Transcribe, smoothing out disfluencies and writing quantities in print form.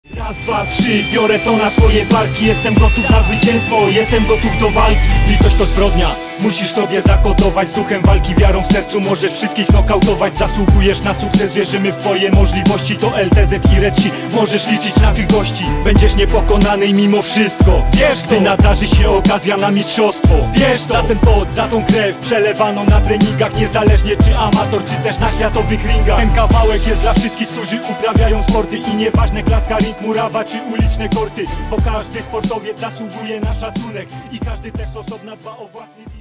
Raz, dwa, trzy, biorę to na swoje barki. Jestem gotów na zwycięstwo, jestem gotów do walki. Litość to zbrodnia, musisz sobie zakodować. Z duchem walki, wiarą w sercu możesz wszystkich nokautować. Zasługujesz na sukces, wierzymy w twoje możliwości. To LTZ i Reci, możesz liczyć na tych gości. Będziesz niepokonany mimo wszystko. Wiesz, gdy nadarzy się okazja na mistrzostwo. Wiesz to, za ten pot, za tą krew przelewano na treningach. Niezależnie czy amator, czy też na światowych ringach. Ten kawałek jest dla wszystkich, którzy uprawiają sporty. I nieważne klatka, ring, murawa czy uliczne korty. Bo każdy sportowiec zasługuje na szacunek. I każdy też osobna dba o własny